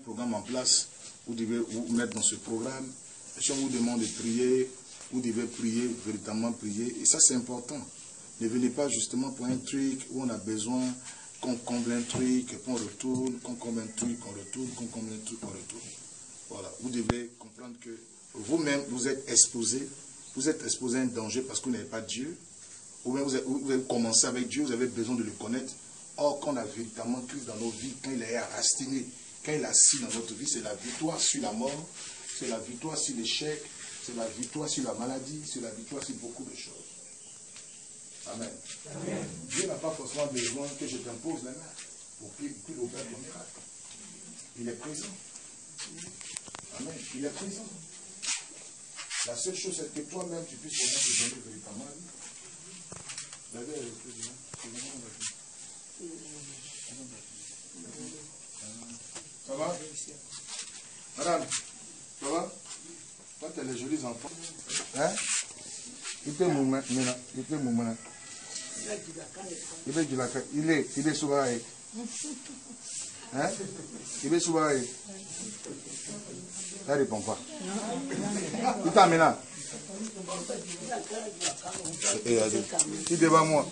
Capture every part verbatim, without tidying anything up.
programme en place, vous devez vous mettre dans ce programme. Et si on vous demande de prier, vous devez prier, véritablement prier. Et ça, c'est important. Ne venez pas justement pour un truc où on a besoin qu'on comble un truc, qu'on retourne, qu'on comble un truc, qu'on retourne, qu'on comble un truc, qu'on retourne. Voilà. Vous devez comprendre que vous-même, vous êtes exposé. Vous êtes exposé à un danger parce que vous n'avez pas Dieu. Ou bien vous avez, vous avez commencé avec Dieu, vous avez besoin de le connaître. Or, quand on a véritablement Christ dans nos vies, quand il est rastiné, quand il est assis dans notre vie, c'est la victoire sur la mort, c'est la victoire sur l'échec, c'est la victoire sur la maladie, c'est la victoire sur beaucoup de choses. Amen. Amen. Dieu n'a pas forcément besoin que je t'impose la main pour qu'il opère ton miracle. Il est présent. Amen. Il est présent. La seule chose, c'est que toi-même, tu puisses vraiment te donner véritablement la vie. Ça va? Madame, ça va? Toi, tu as les jolis enfants. Hein? Il était moumé, il était moumé. Il est du lac. Il est, il est souvent. Hein? Il est souvent. Ça ne répond pas. Il t'a amené. Il est devant moi.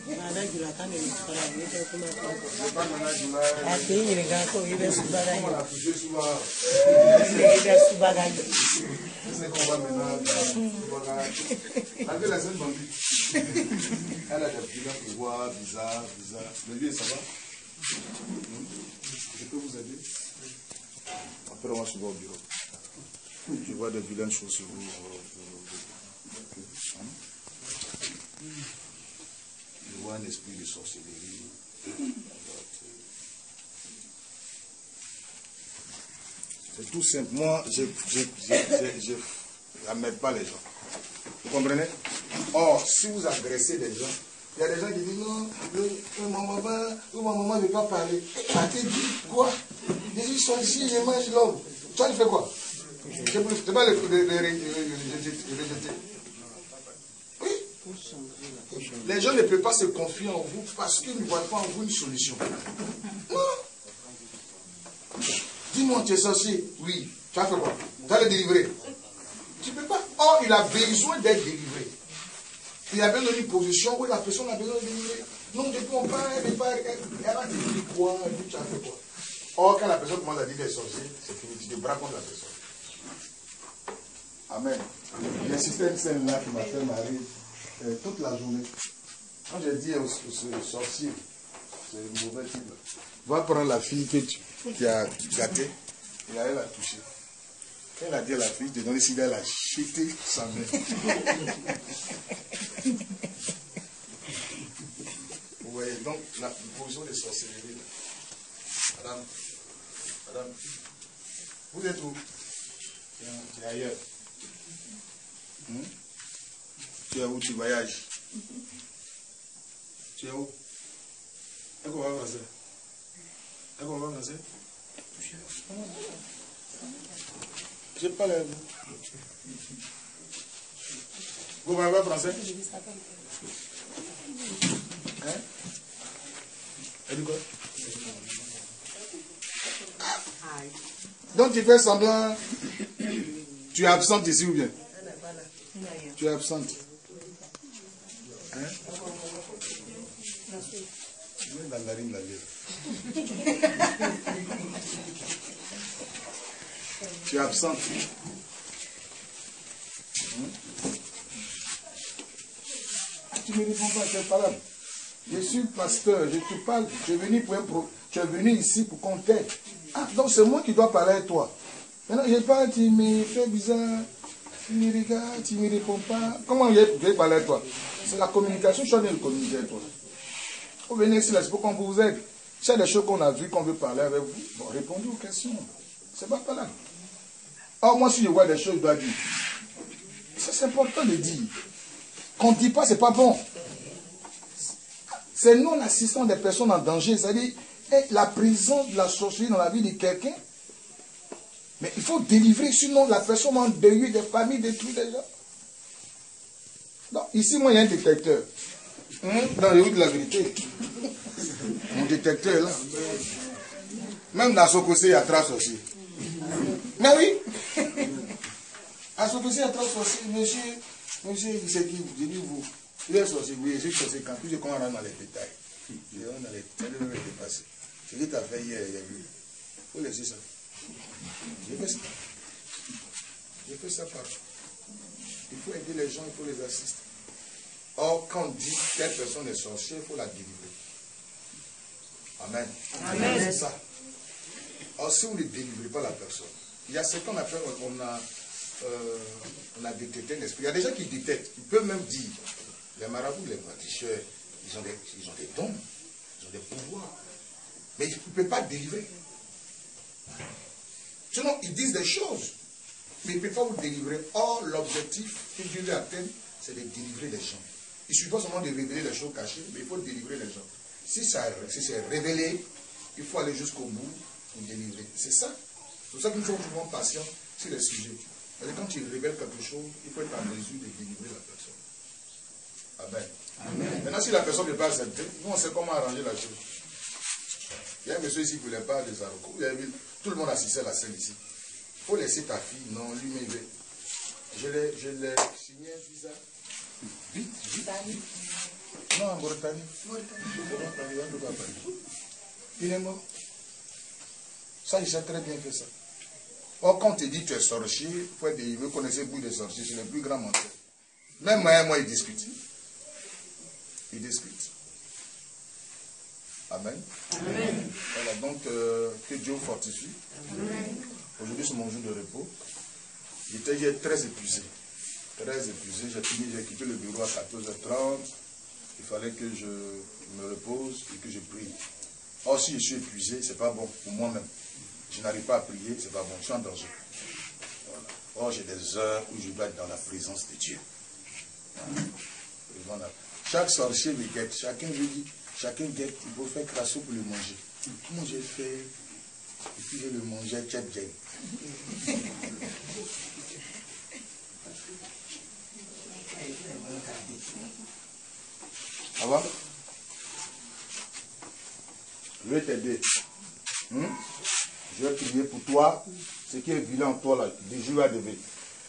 Elle a des bilans pour voir, bizarre, bizarre. Le vieux, ça va? Je peux vous aider? Après, on va se voir au bureau. Je vois des vilaines choses sur vous. Je vois un esprit de sorcellerie. C'est tout simple. Moi, je n'amène pas les gens. Vous comprenez? Or, si vous agressez des gens, il y a des gens qui disent non, ma maman, ma maman ne veut pas parler. Elle te dit quoi? Ils sont ici, ils mangent l'homme. Toi, tu fais quoi? Je ne peux pas le rejeter. Oui. Les gens ne peuvent pas se confier en vous parce qu'ils ne voient pas en vous une solution. Non. Dis-moi, tu es sorcier. Oui. Tu as fait quoi? Tu as le délivrer. Tu ne peux pas. Or, il a besoin d'être délivré. Il a besoin d'une position où la personne a besoin de délivrer. Non, depuis on parle, elle va te dire quoi? Tu as fait quoi? Or, quand la personne commence à dire des sorciers, c'est fini. Tu te braques contre la personne. Amen. Il y a un système scène là qui m'a fait marrer euh, toute la journée. Quand j'ai dit au sorcier, c'est une mauvaise type. Va prendre la fille que tu qui a gâtée et elle a touché. Quand elle a dit à la fille de donner si elle a jeté sa main. Vous voyez, donc la position des sorcelleries. Madame, madame, vous êtes où? Tu es ailleurs. Hmm? Tu es où? Tu voyages? Tu es où? Est-ce qu'on va avancer? Est-ce qu'on va avancer? Je parle à vous. Vous parlez français? Hein? Elle dit quoi? Donc tu fais semblant. Tu es absente ici ou bien? Tu es absente. Hein? Tu viens dans la rime la vie. Tu es absente. Hein? Tu ne réponds pas à cette parole. Je suis pasteur, je te parle, tu es venu pour un pro... tu es venu ici pour qu'on t'aide. Ah, donc c'est moi qui dois parler à toi. Maintenant, je parle, tu me fais bizarre, tu me regardes, tu ne me réponds pas. Comment je vais parler à toi? C'est la communication, je suis en train de communiquer avec toi. Vous venez ici, là, c'est pour qu'on vous aide. S'il y a des choses qu'on a vues, qu'on veut parler avec vous, bon, répondez aux questions. C'est pas pas là. Or, moi, si je vois des choses, je dois dire. Ça, c'est important de dire. Qu'on ne dit pas, c'est pas bon. C'est non l'assistance des personnes en danger, c'est-à-dire la présence de la sorcellerie dans la vie de quelqu'un. Mais il faut délivrer, sinon la personne en deuil, des familles détruites déjà. Donc, ici, moi, il y a un détecteur. Hum, dans les rues de la vérité. Mon détecteur est là. Même dans Sokosé, il y a trois sorciers. Mais oui. À Sokosé, il y a trois sorciers. Monsieur, monsieur, c'est qui? J'ai dit vous. Il est sorcier, oui, je suis sorcier quand. Puis je commence à rentrer dans les détails. Je rentre dans les détails, je vais dépasser. Ce que tu as fait hier, il y a vu. Il faut laisser ça. J'ai fait ça. J'ai fait ça par. Il faut aider les gens, il faut les assister. Or, quand on dit telle personne est sorcière, il faut la délivrer. Amen. Amen. C'est ça. Or, si vous ne délivrez pas la personne, il y a ce qu'on appelle, on a, euh, on a détecté un esprit. Il y a des gens qui détectent, ils peuvent même dire, les marabouts, les praticiens, ils ont des, ils ont des dons, ils ont des pouvoirs. Mais ils ne peuvent pas délivrer. Sinon, ils disent des choses, mais ils ne peuvent pas vous délivrer. Or, l'objectif que Dieu veut atteindre, c'est de délivrer les gens. Il ne suffit pas seulement de révéler les choses cachées, mais il faut délivrer les gens. Si, ça, si c'est révélé, il faut aller jusqu'au bout pour délivrer. C'est ça. C'est pour ça qu'il faut souvent patient sur les sujets. Parce que quand tu révèles quelque chose, il faut être en mesure de délivrer la personne. Amen. Amen. Maintenant, si la personne ne peut pas accepter, nous on sait comment arranger la chose. Il y a un monsieur ici qui ne voulait pas des Zaroko. Tout le monde assistait à la scène ici. Il faut laisser ta fille. Non, lui, mais je l'ai signé un visa. Vite, vite. Non, en Mauritanie. Il est mort. Ça, il s'est très bien fait ça. Or, quand tu dis que tu es sorcier, il faut être vous connaissez beaucoup de sorciers, c'est le plus grand menteur. Même moi, moi, il discute. Il discute. Amen. Amen. Voilà, donc, euh, que Dieu vous fortifie. Aujourd'hui, c'est mon jour de repos. J'étais très épuisé. Très épuisé. J'ai fini, j'ai quitté le bureau à quatorze heures trente. Il fallait que je me repose et que je prie. Or, si je suis épuisé, ce n'est pas bon pour moi-même. Je n'arrive pas à prier, ce n'est pas bon. Je suis en danger. Voilà. Or, j'ai des heures où je dois être dans la présence de Dieu. Voilà. Chaque sorcier me guette. Chacun lui dit, chacun guette, il faut faire crasso pour le manger. Comment j'ai fait? Et puis je le mangeais, tchèp tchèp. Ça va? Je vais t'aider. Hum? Je vais prier pour toi. Ce qui est vilain en toi, là, des jours à lever.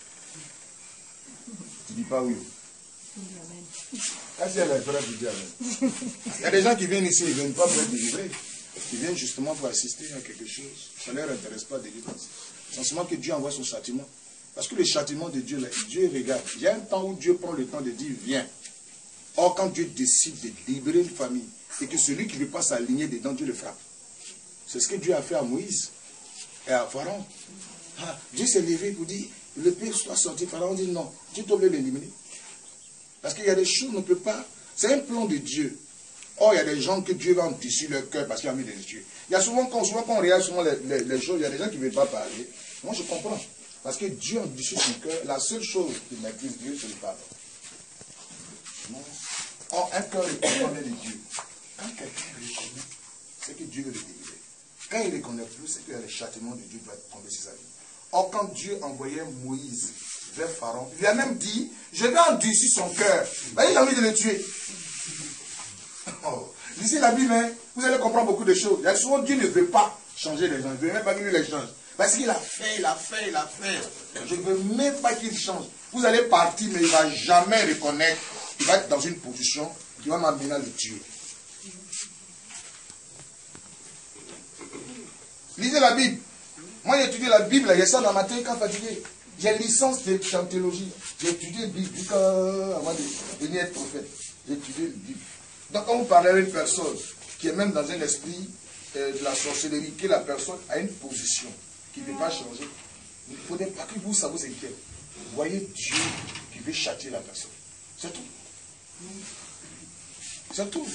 Tu dis pas oui. Est-ce qu'il y a les frères qui disent amen? Il y a des gens qui viennent ici, ils ne viennent pas pour être délivrés. Ils viennent justement pour assister à quelque chose. Ça ne leur intéresse pas de délivrance. C'est seulement que Dieu envoie son châtiment. Parce que le châtiment de Dieu, là, Dieu regarde. Il y a un temps où Dieu prend le temps de dire viens. Or, quand Dieu décide de libérer une famille, et que celui qui ne veut pas s'aligner dedans, Dieu le frappe. C'est ce que Dieu a fait à Moïse et à Pharaon. Ah, Dieu s'est levé pour dire, le peuple soit sorti. Pharaon dit non, Dieu doit l'éliminer. Parce qu'il y a des choses qu'on ne peut pas. C'est un plan de Dieu. Or, il y a des gens que Dieu va endurcir leur cœur parce qu'il a mis des tuer. Il y a souvent, quand, souvent, quand on regarde souvent les, les, les choses, il y a des gens qui ne veulent pas parler. Moi, je comprends. Parce que Dieu endurcit son cœur. La seule chose qui maîtrise Dieu, c'est le pardon. Or, un cœur reconnaît de Dieu. Quand quelqu'un reconnaît, c'est que Dieu veut le délivrer. Quand il ne reconnaît plus, c'est que le châtiment de Dieu doit tomber sur sa vie. Or, quand Dieu envoyait Moïse vers Pharaon, il lui a même dit, je vais endurcir son cœur. Ben, il a envie de le tuer. Oh. Lisez la Bible, hein, vous allez comprendre beaucoup de choses. Il y a souvent, Dieu ne veut pas changer les gens. Il ne veut même pas qu'il les change. Parce qu'il a fait, il a fait, il a fait. Je ne veux même pas qu'il change. Vous allez partir, mais il ne va jamais reconnaître. Il va être dans une position qui va m'amener à le tuer. Lisez la Bible. Moi, j'ai étudié la Bible, il y a ça dans ma tête quand fatigué. J'ai une licence de chantologie. J'ai étudié la Bible avant de venir être prophète. J'ai étudié la Bible. Donc, quand vous parlez à une personne qui est même dans un esprit euh, de la sorcellerie, que la personne a une position qui ne peut pas changer, il ne faudrait pas que vous, ça vous inquiète. Vous voyez Dieu qui veut châtier la personne. C'est tout. C'est tout.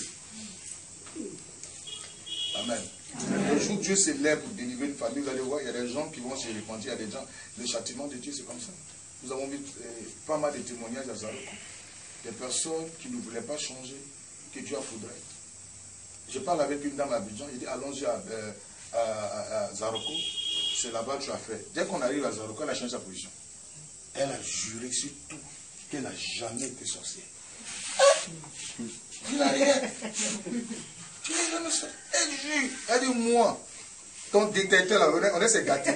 Amen. Le jour où Dieu s'élève pour délivrer une famille, vous allez voir, il y a des gens qui vont se répandre, il y a des gens, le châtiment de Dieu, c'est comme ça. Nous avons vu euh, pas mal de témoignages à Zaroko. Des personnes qui ne voulaient pas changer, que Dieu a foudré. Je parle avec une dame à Abidjan, il dit allons-y à, euh, à, à, à Zaroko, c'est là-bas que tu as fait. Dès qu'on arrive à Zaroko, elle a changé sa position. Elle a juré sur tout qu'elle n'a jamais été sorcière. Tu n'as rien. Tu n'as jamais sorti. Elle jure. Elle dit moi. ton détecteur là, on est s'est gâté.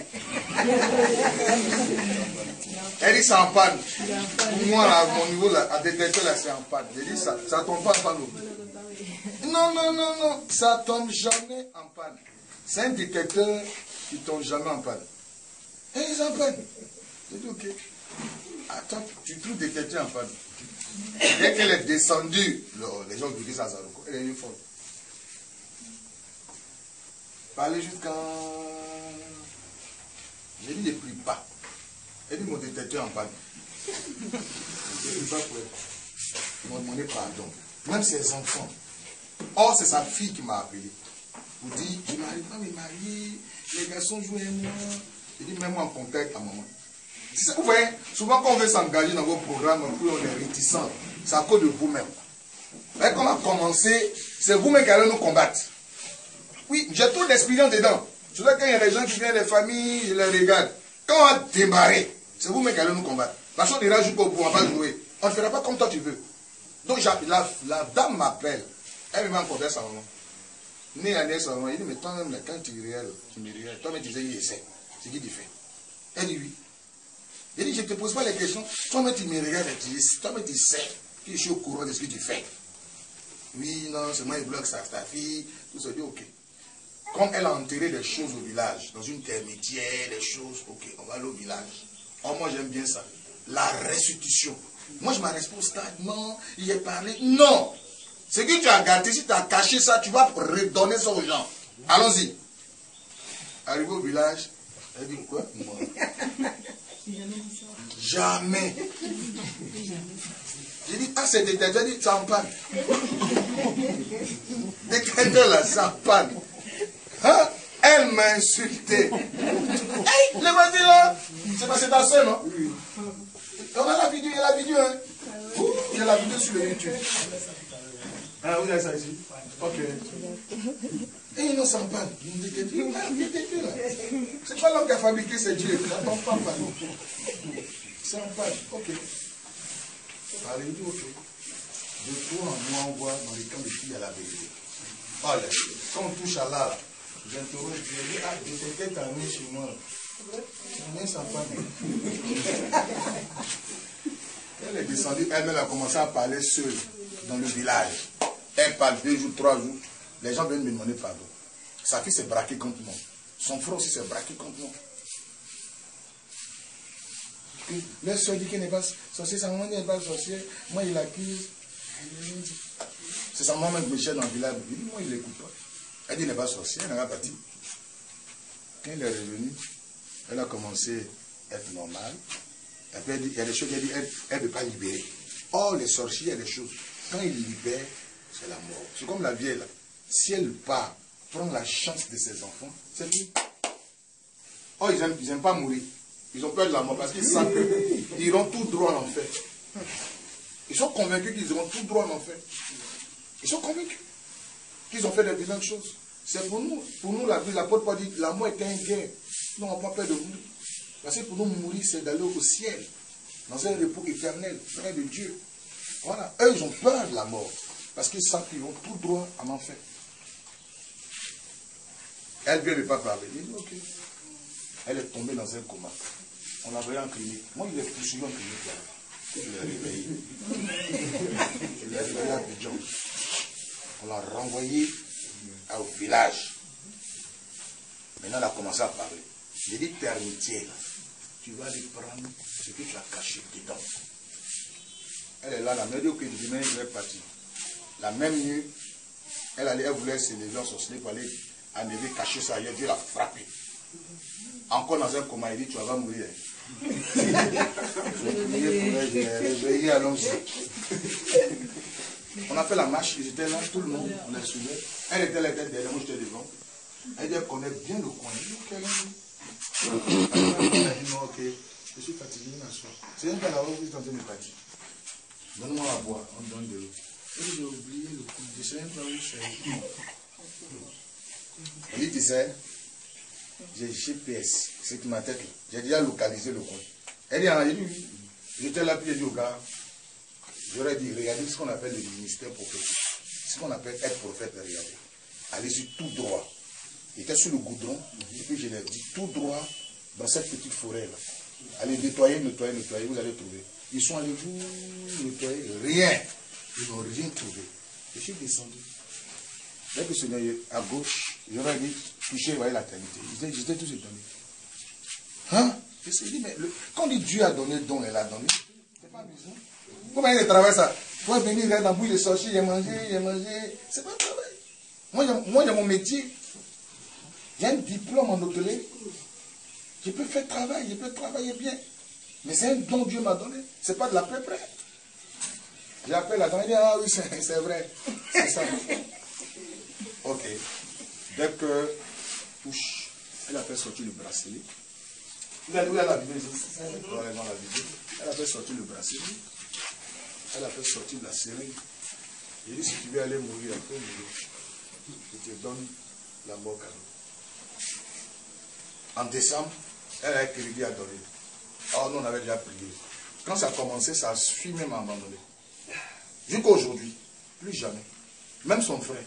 Elle dit c'est en panne. Moi là, mon niveau là, à détecteur là, c'est en panne. J'ai dit ça, ça tombe pas en panne. Non, non, non, non, ça tombe jamais en panne. C'est un détecteur qui tombe jamais en panne. Et ils en panne. J'ai dit ok. Attends, tu trouves détecteur en panne. Dès qu'elle est descendue, les gens lui disent à Zaroko, elle est une folle. Parler jusqu'à... J'ai dit, ne prie pas. Elle dit, mon détecteur en panne. Je ne prie pas pour elle. Ils m'ont demandé pardon. Même ses enfants. Or, c'est sa fille qui m'a appelé. Vous dit, je n'arrive pas à me marier. Les garçons jouent avec moi. J'ai dit, mets-moi en contact à maman. Vous voyez, souvent quand on veut s'engager dans vos programmes, puis on est réticent. C'est à cause de vous-même. Mais quand on a commencé, c'est vous-même qui allez nous combattre. Oui, j'ai trop d'expérience dedans. Je sais qu'il y a des gens qui viennent des familles, je les regarde. Quand on a démarré, c'est vous-même qui allez nous combattre. La chose ira jusqu'au bout, on va jouer. On ne fera pas comme toi tu veux. Donc la, la dame m'appelle. Elle me met en contact sa maman. Né à né sa maman. Il dit, mais toi-même, quand tu réelles, tu me réelles. Toi-même, tu disais, il essaie. C'est qui tu fais? Elle dit oui. Il dit, je ne te pose pas les questions. Toi-même, tu me regardes et tu dis, toi-même, tu sais. Je suis au courant de ce que tu fais. Oui, non, c'est moi, il bloque ça, ta fille. Tout ça, dit, ok. Comme elle a enterré des choses au village, dans une termitière, des choses, ok, on va aller au village. Oh, moi, j'aime bien ça. La restitution. Moi, je m'arrête pas au stade. Non, il est parlé. Non. Ce que tu as gâté, si tu as caché ça, tu vas redonner ça aux gens. Allons-y. Arrivé au village, elle dit quoi? Moi. Jamais. J'ai dit, ah, c'est détecteur. J'ai dit, ça en panne. Détecteur là, ça en panne. Hein? Elle m'a insulté. Hey, le voici là. C'est pas c'est ta soeur, non? Oui. On a la vidéo, il y a la vidéo, hein? Il y a la vidéo sur le YouTube. Ah, vous avez ça ici? Ok. Et non, ça en panne. C'est pas l'homme qui a fabriqué ces dieux. Ça tombe pas en panne. C'est en panne. Ok. Allez, il dit ok. De toi en moi, on voit dans les camps de filles à la vérité. Oh là, quand on touche à l'art, j'interroge, je dis, ah, détecteur t'as mis chez moi. Mais ça en panne. Elle est descendue, elle-même a commencé à parler seule dans le village. Elle parle deux jours, trois jours. Les gens viennent me demander pardon. Sa fille s'est braquée contre moi. Son frère aussi s'est braqué contre moi. Leur soeur dit qu'elle n'est pas sorcière, sa maman n'est pas sorcière. Moi, il l'accuse. C'est sa maman qui me cherche dans le village. Il dit, moi, il ne l'écoute pas. Elle dit, elle n'est pas sorcière, elle n'a pas parti. Quand elle est revenue, elle a commencé à être normale. Et puis, elle dit, il y a des choses qu'elle dit, elle ne peut pas libérer. Or, les sorciers, il y a des choses. Quand ils libèrent, c'est la mort. C'est comme la vieille là. Si elle part, prendre la chance de ses enfants, c'est tout. Oh, ils n'aiment ils aiment pas mourir. Ils ont peur de la mort parce qu'ils savent qu'ils iront tout droit en enfer. Ils sont convaincus qu'ils iront tout droit en enfer. Ils sont convaincus qu'ils ont fait des vilaines choses. C'est pour nous. Pour nous, la vie, l'apôtre Paul dit, la mort est un gain. Nous n'avons pas peur de mourir. Parce que pour nous, mourir, c'est d'aller au ciel. Dans un repos éternel, près de Dieu. Voilà. Eux, ils ont peur de la mort. Parce qu'ils savent qu'ils vont tout droit en enfer. Elle vient ne pas parler. Il dit, ok. Elle est tombée dans un coma. On l'a envoyée en clinique. Moi, il est poursuivi en clinique. Là. Je l'ai réveillé. Je l'ai réveillé à Abidjan. On l'a renvoyé au village. Maintenant, elle a commencé à parler. J'ai dit, termitière, tu vas aller prendre ce que tu as caché dedans. Elle est là, la mère dit, ok, demain, je vais partir. La même nuit, elle, allait, elle voulait se lever en sorcier pour aller enlever, cacher ça ailleurs. Dieu l'a frappé. Encore dans un coma, il dit, tu vas mourir. Je vais prier pour elle, je l'ai réveillé, allons-y. On a fait la marche, ils étaient là, tout le monde, on est suivi. Elle était là, elle était derrière, moi j'étais devant. Elle dit, elle connaît bien le coin. Elle a dit, non, ok, je suis fatigué, je m'assois. C'est un peu là-haut, vous êtes en train de partir. Donne-moi à boire, on donne de l'eau. J'ai oublié le coup, je ne sais même pas où c'est. Elle dit, tu sais, j'ai G P S, c'est qui ma tête. J'ai déjà localisé le coin. Elle dit, ah, j'ai dit oui. J'étais là, puis j'ai dit au gars, j'aurais dit, regardez ce qu'on appelle le ministère prophétique. Ce qu'on appelle être prophète, regardez. Allez-y tout droit. Il était sur le goudron, et puis je l'ai dit tout droit dans cette petite forêt-là. Allez nettoyer, nettoyer, nettoyer, vous allez trouver. Ils sont allés vous nettoyer, rien. Ils n'ont rien trouvé. Je suis descendu. Dès que c'est à gauche, j'aurais dit, toucher, vous voyez la qualité. J'étais tous étonnés. Hein? Je me suis dit, mais le, quand on dit Dieu a donné le don, elle a donné. C'est pas amusant. Comment il travaille ça? Faut venir, regarde dans bouille de sorcier, j'ai mangé, j'ai mangé. C'est pas un travail. Moi, j'ai mon métier. J'ai un diplôme en hôtellerie. Je peux faire travail, je peux travailler bien. Mais c'est un don que Dieu m'a donné. C'est pas de la peu près. J'appelle la dame, elle dit, ah oui, c'est vrai. C'est ça. Ok. Dès que touche, elle a fait sortir le bracelet. Vous allez où la Bible? Elle a fait sortir le bracelet. Elle a fait sortir la seringue. Il dit, si tu veux aller mourir, après mourir, je te donne la mort cadeau. En décembre, elle a un crédit à donner. Oh, nous, on avait déjà prié. Quand ça a commencé, ça a fui même à abandonner. Jusqu'à aujourd'hui, plus jamais. Même son frère.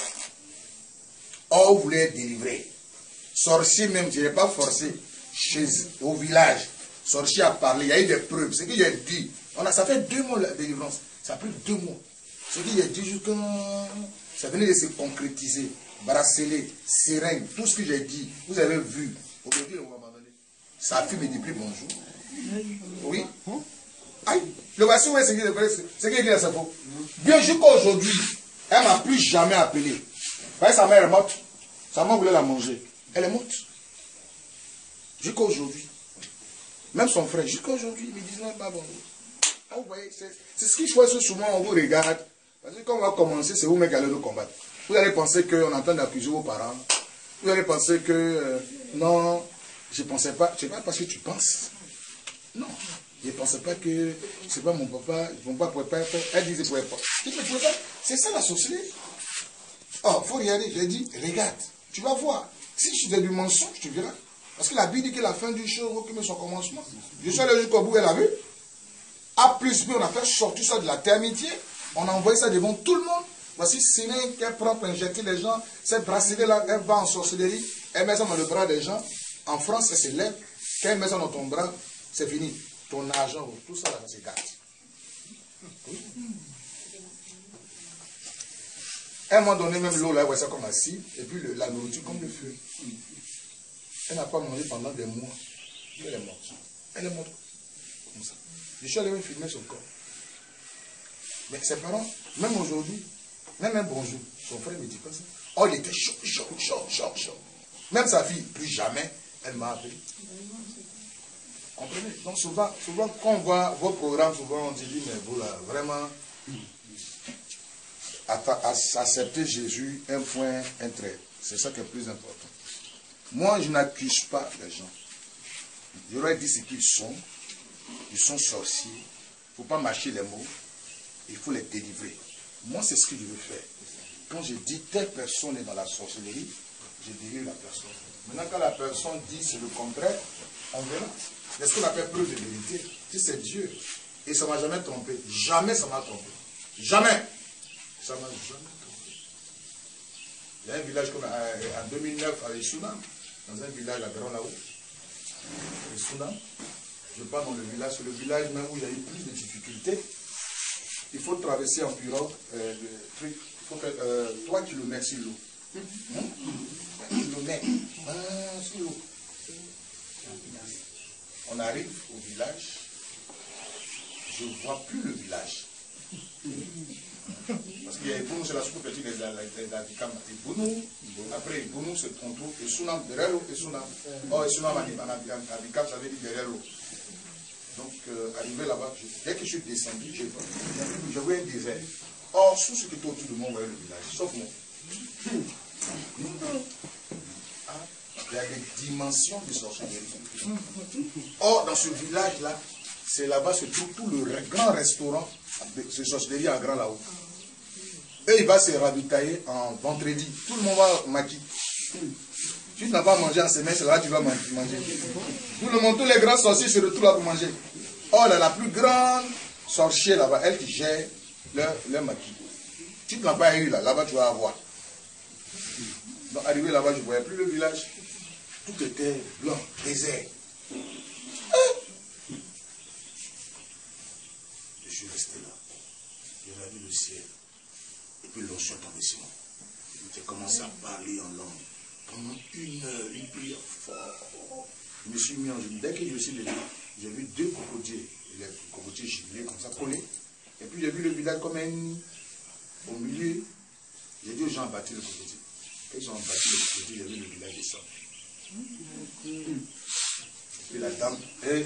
Oh, voulait être délivré. Sorcier même, je n'ai pas forcé. Chez, au village, sorcier a parlé, il y a eu des preuves. Ce qu'il a dit, on a, ça fait deux mois la délivrance. Ça a pris deux mois. Ce qu'il a dit, jusqu'à ça venait de se concrétiser. Bracelet, seringue, tout ce que j'ai dit, vous avez vu. Aujourd'hui, on va m'abandonner. Sa fille me dit plus bonjour. Oui. Aïe, le voici où est ce qu'il dit à sa peau. Bien jusqu'à aujourd'hui, elle ne m'a plus jamais appelé. Vous voyez, sa mère est morte. Sa mère voulait la manger. Elle est morte. Jusqu'à aujourd'hui. Même son frère, jusqu'à aujourd'hui, il me dit non, pas bon. Ah, vous voyez, c'est ce qu'il faut souvent, on vous regarde. Parce que quand on va commencer, c'est vous-même qui allez nous combattre. Vous allez penser qu'on est en train d'accuser vos parents. Vous allez penser que euh, non, je ne pensais pas. C'est pas parce que tu penses. Non. Je ne pensais pas que c'est pas mon papa, mon papa ne pouvait pas faire. Elle disait pouvait pas. C'est ça la sorcellerie. Oh, il faut regarder. J'ai dit, regarde, tu vas voir. Si tu fais du mensonge, tu verras. Parce que la Bible dit que la fin du jour que son commencement. Je suis allé jusqu'au bout, elle a vu. A plus B, on a fait sortir ça de la termitier. On a envoyé ça devant tout le monde. Voici Sénèque qu'elle prend pour injecter les gens. Cette bracelet-là, elle va en sorcellerie. Elle met ça dans le bras des gens. En France, elle se lève. Quand elle met ça dans ton bras, c'est fini. Ton argent, tout ça, ça se gâte. Oui. Elle m'a donné même l'eau là, ouais, ça comme assis. Et puis le, la nourriture comme le feu. Elle n'a pas mangé pendant des mois. Elle est morte. Elle est morte. Comme ça. Je suis allé me filmer son corps. Mais ses parents, même aujourd'hui, même un bonjour, son frère ne me dit pas ça. Oh, il était chaud, chaud, chaud, chaud, chaud. Même sa fille, plus jamais, elle m'a appelé. Comprenez? Donc souvent, souvent, quand on voit vos programmes, souvent on dit, mais vous là, vraiment, accepter Jésus, un point, un trait. C'est ça qui est le plus important. Moi, je n'accuse pas les gens. Je leur ai dit ce qu'ils sont. Ils sont sorciers. Il ne faut pas mâcher les mots. Il faut les délivrer. Moi, c'est ce que je veux faire. Quand je dis telle personne est dans la sorcellerie, je délivre la personne. Maintenant, quand la personne dit c'est le contraire, on verra. Est-ce qu'on appelle preuve de vérité? Si c'est Dieu. Et ça ne m'a jamais trompé. Jamais ça m'a trompé. Jamais. Ça ne m'a jamais trompé. Il y a un village comme en deux mille neuf à Issounam, dans un village à Grand là-haut. Issounam. Je pars dans le village, c'est le village même où il y a eu plus de difficultés. Il faut traverser en pirogue euh, le truc. Il faut faire euh, trois kilomètres sur l'eau. Hein? un kilomètre ah, sur l'eau. On arrive au village. Je ne vois plus le village. Parce qu'il y a Ibounou, c'est la soupe petite des Adikam. Ibounou, après Ibounou, c'est on trouve Issounam, derrière l'eau, Issounam. Oh, Issounam, Adikam, ça veut dire derrière l'eau. Donc, euh, arrivé là-bas, dès que je suis descendu, j'ai vu un désert. Or, tout ce qui était autour de moi, voyait le village, sauf moi. Ah, il y a des dimensions de sorcellerie. Or, dans ce village-là, c'est là-bas, c'est tout, tout le grand restaurant de sorcellerie en grand là-haut. Et il va se ravitailler en vendredi. Tout le monde va maquiller. Tu n'as pas mangé en semaine, c'est là que tu vas manger. Tout le monde, tous les grands sorciers se retrouvent là pour manger. Oh là, la plus grande sorcière là-bas, elle qui gère leur, leur maquis. Tu ne l'as pas eu là, là-bas tu vas avoir. Donc, arrivé là-bas, je ne voyais plus le village. Tout était blanc, désert. Je suis resté là. J'ai regardé le ciel. Et puis l'onction tombait sur moi. J'ai commencé à parler en langue. Pendant une heure, il priait fort. Je me suis mis en joue. Dès que je me suis levé, j'ai vu deux cocotiers. Les cocotiers giblés comme ça, collés. Et puis j'ai vu le village comme un nid. Au milieu, j'ai dit aux gens bâtir le cocotier. Quand ils ont bâti le cocotier, j'ai vu le village descendre. Et puis la dame, et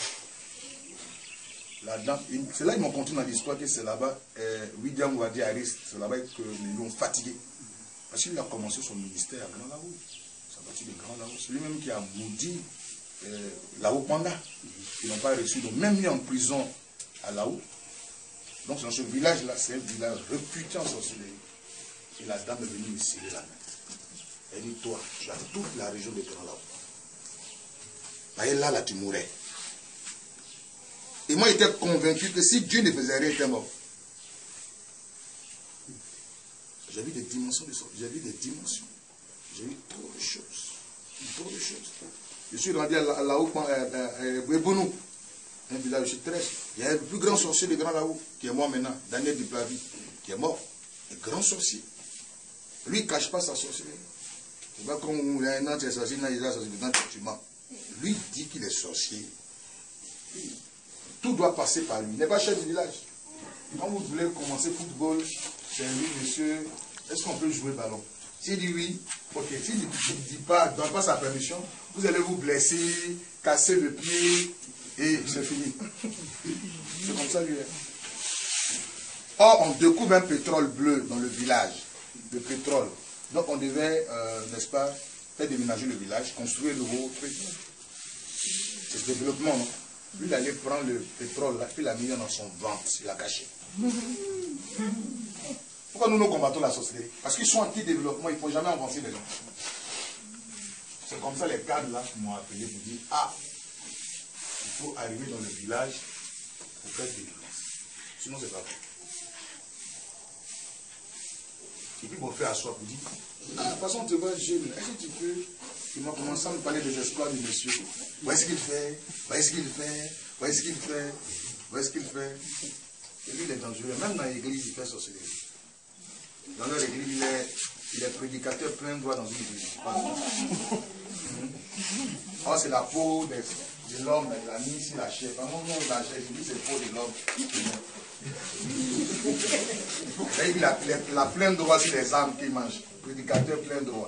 la dame, c'est là qu'ils m'ont continué dans l'histoire que c'est là-bas, euh, William Wadi Harris, c'est là-bas qu'ils l'ont fatigué. Parce qu'il a commencé son ministère à Grand Lao. Ça a bâti de Grand Lao. C'est lui-même qui a maudit euh, Lao Panda. Ils n'ont pas reçu, donc même mis en prison à Lao. Donc dans ce village-là, c'est un village réputé en sorcellerie. Et la dame est venue me serrer la main. Elle dit, toi, tu as toute la région de Grand Lao. Et là, là, tu mourrais. Et moi, j'étais convaincu que si Dieu ne faisait rien, il était mort. J'ai vu des dimensions de sorte. J'ai vu des dimensions. J'ai vu trop de choses. Trop de choses. Je suis rendu à Lao, Bouébounou, un village très. Il y a le plus grand sorcier de Grand Lao, qui est mort maintenant, Daniel Diplavi, qui est mort. Un grand sorcier. Lui, il ne cache pas sa sorcellerie. C'est pas comme un autre sorcier, il a sorcier, tu mens. Lui dit qu'il est sorcier. Tout doit passer par lui. Il n'est pas chef du village. Quand vous voulez commencer football, c'est lui, monsieur, est-ce qu'on peut jouer ballon? S'il dit oui, ok. S'il ne dit pas, ne donne pas sa permission, vous allez vous blesser, casser le pied, et c'est fini. C'est comme ça lui. Or, on découvre un pétrole bleu dans le village. Le pétrole. Donc on devait, euh, n'est-ce pas, faire déménager le village, construire le nouveau truc. C'est ce développement, non? Lui, il allait prendre le pétrole, là, puis il l'a mis dans son ventre, il l'a caché. Pourquoi nous nous combattons la sorcellerie? Parce qu'ils sont anti-développement, il ne faut jamais avancer les gens. C'est comme ça les cadres là m'ont appelé pour dire, ah, il faut arriver dans le village pour faire des délivrance. Sinon, c'est pas bon. Et puis, mon frère assoit pour dire, ah, de toute façon, tu vois, jeune, est-ce que tu peux... Il m'a commencé à me parler des espoirs du monsieur. Voyez ce qu'il fait, voyez ce qu'il fait, voyez ce qu'il fait, voyez ce qu'il fait. Et lui, il est dangereux. Même dans l'église, il fait sorcellerie. Dans leur église, il est, il est prédicateur plein droit dans une église. Oh, c'est la peau de, de l'homme, il a mis ici la chair. Par contre, non, la chair, il dit c'est la peau de l'homme. Il a, il a plein droit sur les âmes qu'il mange. Prédicateur plein droit.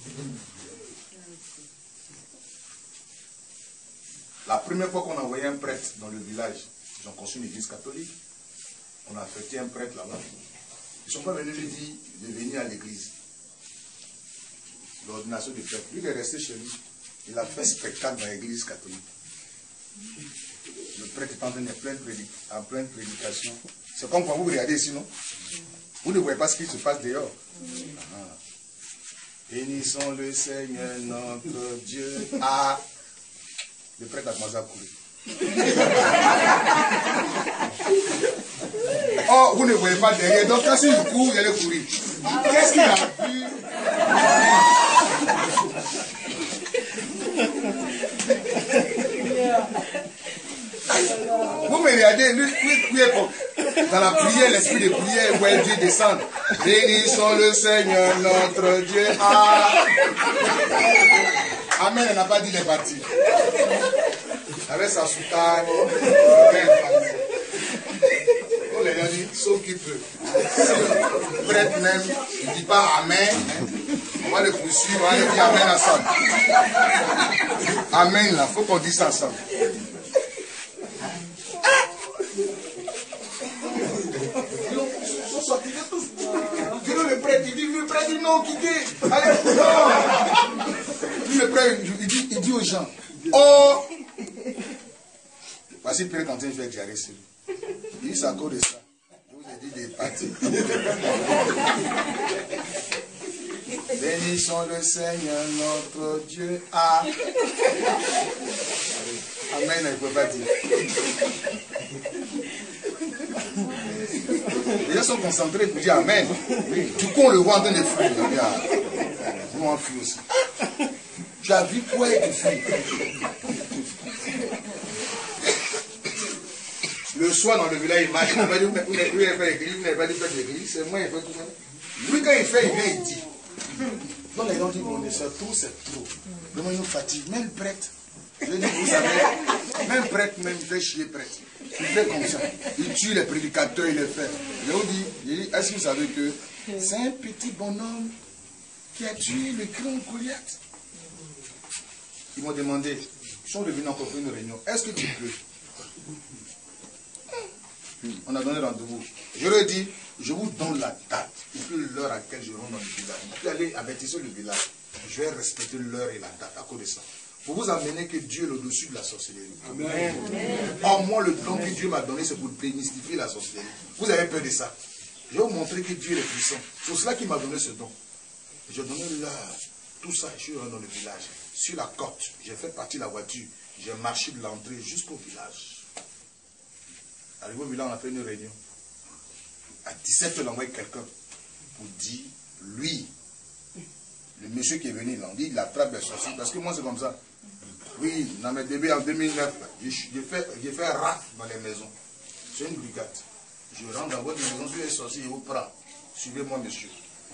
La première fois qu'on a envoyé un prêtre dans le village, ils ont construit une église catholique, on a affecté un prêtre là-bas. Ils ne sont pas venus lui dire de venir à l'église. L'ordination du prêtre. Lui, il est resté chez lui. Il a fait spectacle dans l'église catholique. Le prêtre est en train de pleine prédic en pleine prédication. C'est comme quand vous regardez ici, non? Vous ne voyez pas ce qui se passe dehors. Ah. Bénissons le Seigneur, notre Dieu. Ah! Le prêtre a commencé à courir. Oh, vous ne voyez pas derrière. Donc, quand il court, il allait courir. Qu'est-ce qu'il a vu? Vous me regardez, lui, lui, lui, dans la prière, l'esprit de prière, où Dieu descend. Bénissons le Seigneur, notre Dieu. Ah. Amen, elle n'a pas dit les parties. Avec sa soutane, on les a dit, sauf qu'il peut. Si le prêtre même ne dit pas Amen, on va le poursuivre, on va le dire Amen ensemble. Amen, là, il faut qu'on dise ça ensemble. Ils sont sortis de tous. Le prêtre, il dit, le prêtre dit non, quittez. Allez, non. Le prêtre, il dit, il dit aux gens, oh, voici le prêtre en train de faire diarrhée sur lui. Il dit, c'est à cause de ça. Je vous ai dit des parties. Bénissons le Seigneur, notre Dieu. Ah. Amen, il ne peut pas dire. Les gens sont concentrés pour dire Amen. Du coup, on le voit en train de fuir. enfui aussi. Tu as vu quoi et tu fuis. Le soir dans le village, il marche. Il n'a pas dit, vous n'avez pas d'église, vous n'avez pas dit faire d'église, c'est moi, il fait tout ça. Lui, quand il fait, il vient, il dit. Donc les gens disent, mon ça, tout c'est trop. Vraiment, il nous fatigue. Même prêtre. Je dis, vous savez, même prêtre, même, il fait chier prêtre. Il fait comme ça. Il tue les prédicateurs, il les fait. Je vous dis, je dis, est-ce que vous savez que c'est un petit bonhomme qui a tué le grand Goliath? Ils m'ont demandé, ils sont revenus encore pour une réunion, est-ce que tu peux? On a donné rendez-vous. Je leur ai dit, je vous donne la date et puis l'heure à laquelle je rentre dans le village. Puis allez avertir le village. Je vais respecter l'heure et la date à cause de ça. Pour vous amener que Dieu est au-dessus de la sorcellerie. Amen. Or, moi, le don que Dieu m'a donné, c'est pour démystifier la sorcellerie. Vous avez peur de ça? Je vais vous montrer que Dieu est puissant. C'est pour cela qu'il m'a donné ce don. J'ai donné là, tout ça, je suis rentré dans le village. Sur la côte, j'ai fait partir la voiture. J'ai marché de l'entrée jusqu'au village. Arrivé au village, on a fait une réunion. À dix-sept heures, on a envoyé quelqu'un pour dire, lui, le monsieur qui est venu, il a dit, il attrape les sorciers. Parce que moi, c'est comme ça. Oui, dans mes débuts en deux mille neuf, j'ai fait, fait un raf dans les maisons. C'est une brigade. Je rentre dans votre maison, sur les sorciers, je vous prends. Suivez-moi, monsieur.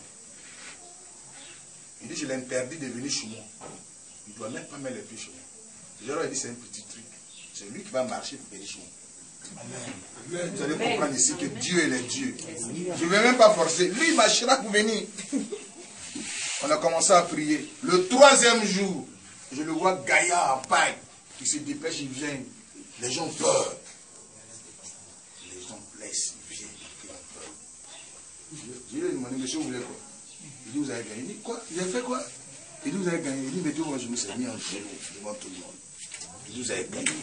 Il dit, je l'interdis de venir chez moi. Il ne doit même pas mettre les pieds chez moi. Je leur ai dit, c'est un petit truc. C'est lui qui va marcher pour venir chez moi. Amen. Vous allez comprendre ici que Dieu est le Dieu. Je ne vais même pas forcer. Lui, il marchera pour venir. On a commencé à prier. Le troisième jour, je le vois gaillard en paille. Il se dépêche, il vient. Les gens ont peur. Les gens blessent, ils viennent, ils ont peur. Je lui ai demandé, monsieur, vous voulez quoi? Il dit, vous avez gagné. Il dit, quoi? Il a fait quoi? Il dit, vous avez gagné. Il dit, mettez moi, je me suis mis en genoux devant tout le monde. Il dit, vous avez gagné.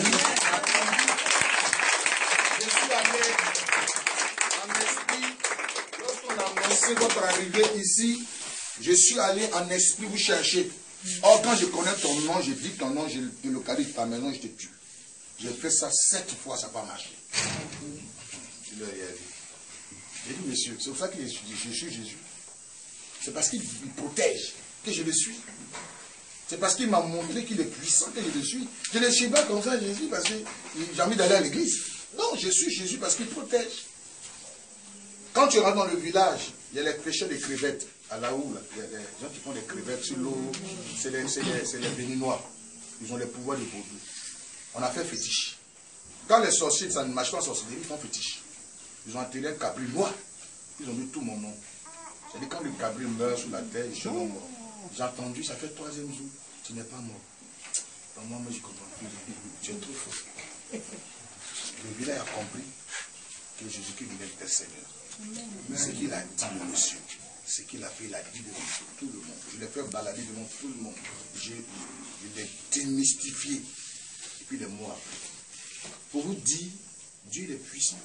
Je suis allé en esprit. Lorsqu'on a annoncé votre arrivée ici, je suis allé en esprit vous chercher. Or, quand je connais ton nom, je dis ton nom, je te localise ta maison, je te tue. J'ai fait ça sept fois, ça n'a pas marché. Je leur ai dit. J'ai dit, monsieur, c'est pour ça que je suis, je suis Jésus. C'est parce qu'il protège que je le suis. C'est parce qu'il m'a montré qu'il est puissant que je le suis. Je ne le suis pas comme ça, Jésus, parce que j'ai envie d'aller à l'église. Non, je suis Jésus parce qu'il protège. Quand tu rentres dans le village, il y a les pêcheurs de crevettes. À la houle, il y a des gens qui font des crevettes sur l'eau. C'est les, les, les béninois. Ils ont les pouvoirs de vaudou. On a fait fétiche. Quand les sorciers, ça ne marche pas en sorcellerie, ils font fétiche. Ils ont enterré un cabri noir. Ils ont mis tout mon nom. C'est-à-dire quand le cabri meurt sous la terre, ils sont morts. J'ai entendu, ça fait troisième jour. Tu n'es pas mort. Donc moi, moi je comprends plus. Tu es trop fort. Le village a compris que Jésus-Christ est le Seigneur. Ce qu'il a dit, le monsieur, ce qu'il a fait, il a dit devant tout le monde. Je l'ai fait balader devant tout le monde. Je, je l'ai démystifié. Et puis des mots après. Pour vous dire, Dieu est puissant.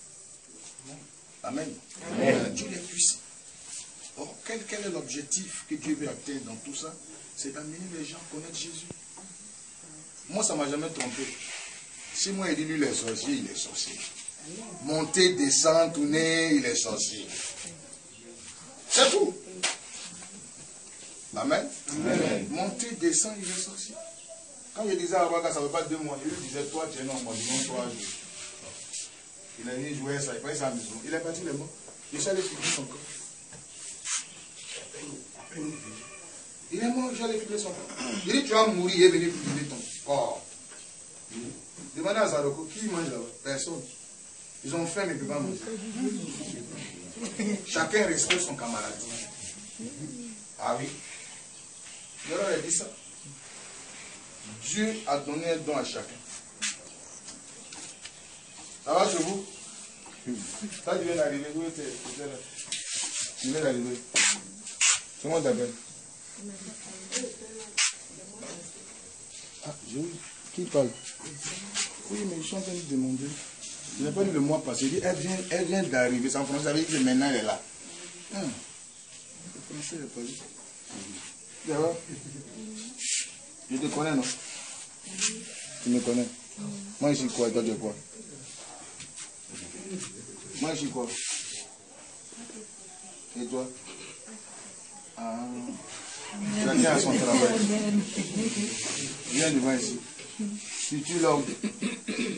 Amen. Amen. Dieu est puissant. Or, quel, quel est l'objectif que Dieu veut atteindre dans tout ça? C'est d'amener les gens à connaître Jésus. Moi, ça ne m'a jamais trompé. Si moi, il dit, lui, il est sorcier, il est sorcier. Monter, descendre, tourner, il est sorcier. C'est tout. Amen. Amen. Monter, descendre, il est sorcier. Quand je disais à Abaga, ça ne veut pas deux mois, il lui disait, toi, tu es non, moi, disons trois jours. Il a dit, jouer ça, il paye sa maison. Il est parti les mots. Je suis allé finir son corps. Il est mort, j'allais filmer son corps. Il dit, tu vas mourir, il est venu filmer ton corps. Demandez à Zaroko, qui mange là-bas? Personne. Ils ont faim, mais ils ne peuvent pas manger. Chacun respecte son camarade. Ah oui. Je leur ai dit ça. Dieu a donné un don à chacun. Ça va chez vous? Ça, tu viens d'arriver. Où était là? Tu viens d'arriver. Comment t'appelles? Ah, je... Qui parle? Oui, mais je suis en train de demander. Je n'ai pas dit le mois passé. Il dit, elle vient, elle vient d'arriver. C'est en français, ça veut dire que maintenant elle est là. Ah, le français, il n'est pas dit. D'accord? Je te connais, non? Tu me connais? Moi, je suis quoi? Toi, tu es quoi? Moi, je suis quoi? Et toi? Ah. Chacun a son travail. Viens devant ici. Si tu l'homme.